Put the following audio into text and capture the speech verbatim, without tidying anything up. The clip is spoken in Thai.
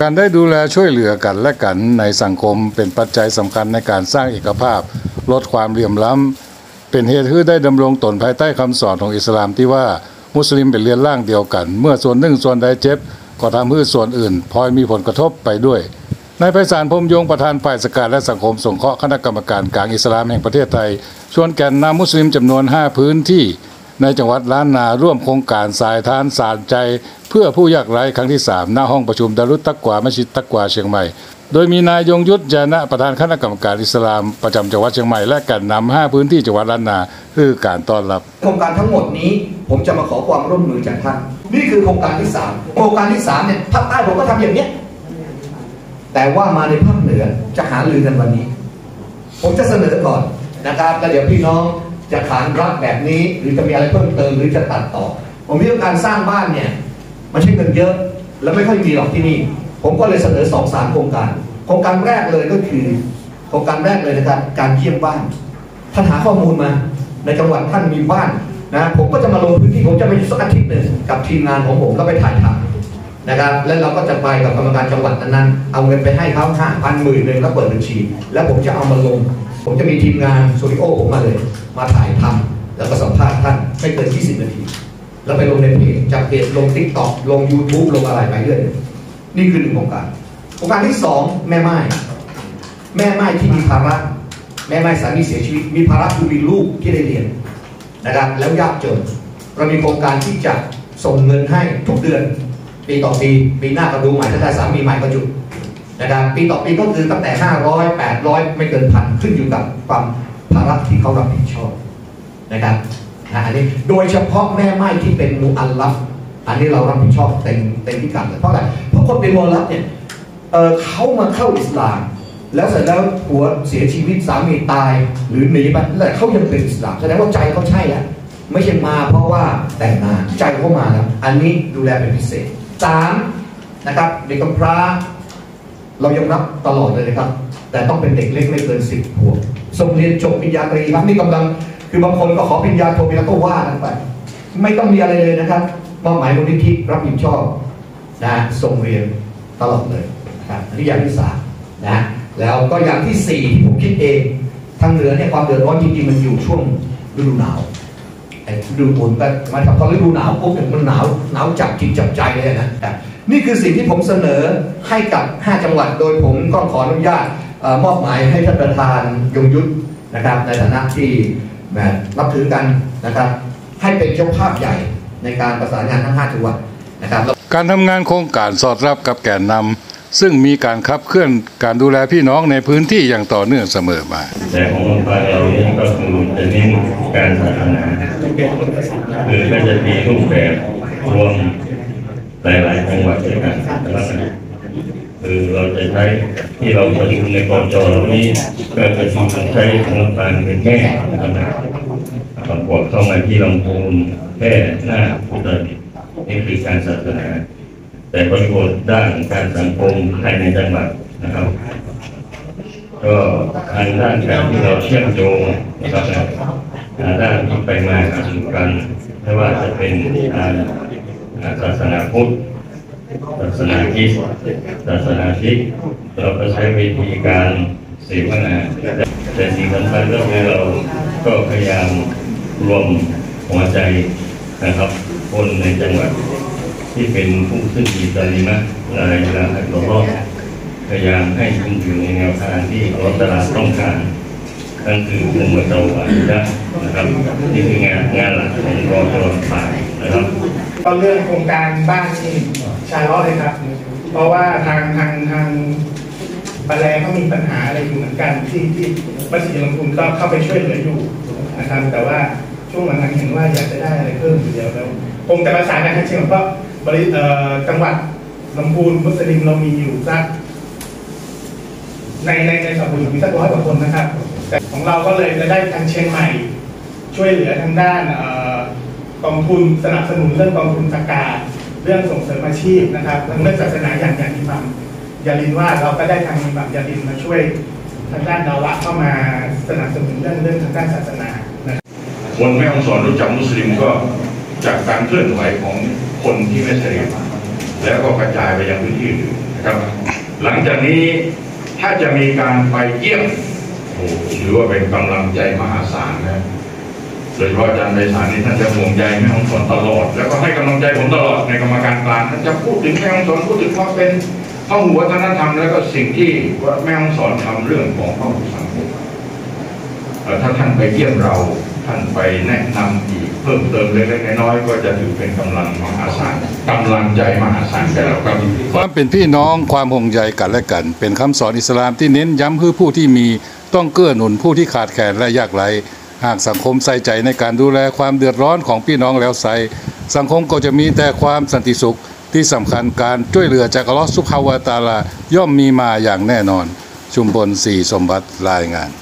การได้ดูแลช่วยเหลือกันและกันในสังคมเป็นปัจจัยสำคัญในการสร้างเอกภาพลดความเหลื่อมล้ำเป็นเหตุให้ได้ดำรงตนภายใต้คำสอนของอิสลามที่ว่ามุสลิมเป็นเรือนร่างเดียวกันเมื่อส่วนหนึ่งส่วนใดเจ็บก็ทำให้ส่วนอื่นพลอยมีผลกระทบไปด้วยนายไพศาล พรหมยงค์ประธานฝ่ายสการและสังคมสงเคราะห์คณะกรรมการกลางอิสลามแห่งประเทศไทยชวนแกนนำมุสลิมจำนวนห้าพื้นที่ในจังหวัดล้านนาร่วมโครงการสายทานสารใจเพื่อผู้ยากไร้ครั้งที่สามณห้องประชุมดารุตตักวามัสยิดตักวาเชียงใหม่โดยมีนายยงยุทธ ญาณะประธานคณะกรรมการอิสลามประจำจังหวัดเชียงใหม่และแกนนำห้าพื้นที่จังหวัดล้านนาคือการต้อนรับโครงการทั้งหมดนี้ผมจะมาขอความร่วมมือจากท่านนี่คือโครงการที่สามโครงการที่สามเนี่ยภาคใต้ผมก็ทำอย่างนี้แต่ว่ามาในภาคเหนือจะหารือกันวันนี้ผมจะเสนอก่อนนะครับแล้วเดี๋ยวพี่น้องจะขานรับแบบนี้หรือจะมีอะไรเพิ่มเติมหรือจะตัดต่อผมมีการสร้างบ้านเนี่ยมันใช้เงินเยอะแล้วไม่ค่อยมีหรอกที่นี่ผมก็เลยเสนอสองสามโครงการโครงการแรกเลยก็คือโครงการแรกเลยนะครับการเยี่ยมบ้านท่านหาข้อมูลมาในจังหวัดท่านมีบ้านนะผมก็จะมาลงพื้นที่ผมจะไปสักอาทิตย์หนึ่งกับทีมงานของผมก็ไปถ่ายทำนะครับแล้วเราก็จะไปกับกรรมการจังหวัดนั้นๆเอาเงินไปให้เขาห้าพันหมื่นหนึ่งแล้วเปิดบัญชีแล้วผมจะเอามาลงผมจะมีทีมงานสตูดิโอผมมาเลยมาถ่ายทำแล้วก็สัมภาษณ์ท่านไม่เกินยี่สิบนาทีแล้วไปลงในเพจจากเพจลง ติ๊กต็อก ลง ยูทูบ ลงอะไรไปเรื่อยนี่คือหนึ่งโครงการโครงการที่สองแม่ไม้แม่ไม้ที่มีภาระแม่ไม้สามีเสียชีวิตมีภาระคือมีลูกที่ได้เรียนนะครับแล้วยากจนเรามีโครงการที่จะส่งเงินให้ทุกเดือนปีต่อปีปีหน้าก็ดูใหม่ถ้าได้สามีใหม่ก็จุดนะครับปีต่อปีก็คือตั้งแต่ห้าร้อย แปดร้อยไม่เกินพันขึ้นอยู่กับความภาระที่เขารับผิดชอบนะครับอันนี้โดยเฉพาะแม่ไม้ที่เป็นมุอัลลัฟอันนี้เรารับผิดชอบเต็มเต็มพิกัดเลยเพราะอะไรเพราะคนเป็นมุอัลลัฟเนี่ยเเขามาเข้าอิสลามแล้วเสร็จแล้วผัวเสียชีวิตสามีตายหรือหนีไปแต่เขายังเป็นอิสลามแสดงว่าใจเขาใช่แล้วไม่ใช่มาเพราะว่าแต่งงานใจเขามาแล้วอันนี้ดูแลเป็นพิเศษสามนะครับเด็กกำพร้าเรายังรับตลอดเลยนะครับแต่ต้องเป็นเด็กเล็กไม่เกินสิบขวบส่งเรียนจบปริญญาตรีครับนี่กำลังคือบางคนก็ขอปริญญาโทปริญญาโทว่ากันไปไม่ต้องมีอะไรเลยนะครับมอบหมายมูลนิธิรับผิดชอบนะส่งเรียนตลอดเลยนะครับอันนี้อย่างที่สามนะแล้วก็อย่างที่สี่ที่ผมคิดเองทางเหนือเนี่ยความเดือดร้อนจริงๆมันอยู่ช่วงฤดูหนาวไอ้ฤดูฝนก็มาทำพอฤดูหนาวปุ๊บเนี่ยมันหนาวหนาวจับจิตจับใจเลยนะนี่คือสิ่งที่ผมเสนอให้กับห้าจังหวัดโดยผมก็ขออนุญาตมอบหมายให้ท่านประธานยงยุทธนะครับในฐานะที่แบบนับถือกันนะครับให้เป็นเจ้าภาพใหญ่ในการประสานงานทั้งห้าจังหวัดนะครับการทำงานโครงการสอดรับกับแกนนำซึ่งมีการขับเคลื่อนการดูแลพี่น้องในพื้นที่อย่างต่อเนื่องเสมอมาแต่ของเราเนี่ยก็คือจะเน้นการศาสนาคือก็จะมีรูปแบบรวมหลายๆจังหวัดด้วยกันคือเราจะใช้ที่เราประชุมในกจเรานี้ก็จะใช้ของลำปางเป็นแม่นะครับประกอบเข้ามาที่ลำพูนแค่หน้าอุตรดิตถ์นี่คือการศาสนาแต่บริบทด้านการสังคมภายในจังหวัดนะครับก็ทางด้านการที่เราเชื่อมโยงนะครับด้านที่ไปมาหาสู่กันไม่ว่าจะเป็นศาสนาพุทธศาสนาคริสต์ศาสนาคริสต์เราก็ใช้วิธีการเสวนาแต่สิ่งสำคัญก็คือเราก็พยายามรวมหัวใจนะครับคนในจังหวัดที่เป็นผู้ซึ่งมีตริมะลายลาอัลลอฮ์พยายามให้คุณอยู่ในแนวทางที่อัลลอฮ์ตะอาลาต้องการนั่นคืออุมมะตะวะฮิดะห์นะครับนี่คืองานงานหลักของกจฝ่ายนะครับก็เรื่องโครงการบ้านที่ชายล้อเลยครับเพราะว่าทางทางทางปะแลเขามีปัญหาอะไรอยู่เหมือนกันที่ที่มัสยิดลำพูนก็เข้าไปช่วยเหลืออยู่นะครับแต่ว่าช่วงหลังๆเห็นว่าอยากจะได้อะไรเพิ่มอยู่เดียวแล้วคงจะประสานงานทั้งเชิงเพราะบริจังหวัดลำพูนมุสลิมเรามีอยู่สักในในในสังคมมีสักร้อยกว่าคนนะครับแต่ของเราก็เลยจะได้ทางเชียงใหม่ช่วยเหลือทางด้านกองทุนสนับสนุนเรื่องกองทุนสกาเรื่องส่งเสริมอาชีพนะครับทางเรื่องศาสนาอย่างอย่างอิหม่ามยาลินว่าเราก็ได้ทางอิหม่ามยาลินมาช่วยทางด้านดาวละเข้ามาสนับสนุนเรื่องเรื่องทางด้านศาสนาคนแม่ฮ่องสอนรู้จักมุสลิมก็จากการเคลื่อนไหวของคนที่ไม่ใช่แล้วก็กระจายไปยังพื้นที่อื่นครับหลังจากนี้ถ้าจะมีการไปเยี่ยมโอ้ถือว่าเป็นกำลังใจมหาศาลนะโดยเฉพาะอาจารย์ไพศาลนี่ท่านจะห่วงใยแม่ฮ่องสอนตลอดแล้วก็ให้กำลังใจผมตลอดในกรรมการกลางท่านจะพูดถึงแม่ฮ่องสอนพูดถึงความเป็นพหุวัฒนธรรมแล้วก็สิ่งที่ว่าแม่ฮ่องสอนทำเรื่องของพหุสังคมถ้าท่านไปเยี่ยมเราท่านไปแนะนำอีกเพิ่มเติมเล็กๆน้อยๆก็จะถือเป็นกำลังมหาศาลกำลังใจมหาศาลแก่เราครับความเป็นพี่น้องความห่วงใยกันและกัน เป็นคำสอนอิสลามที่เน้นย้ำให้ผู้ที่มีต้องเกื้อหนุนผู้ที่ขาดแคลนและยากไร้หากสังคมใส่ใจในการดูแลความเดือดร้อนของพี่น้องแล้วไซสังคมก็จะมีแต่ความสันติสุขที่สำคัญการช่วยเหลือจากอัลเลาะห์ซุบฮานะฮูวะตะอาลาย่อมมีมาอย่างแน่นอนชุมพลศรีสมบัติรายงาน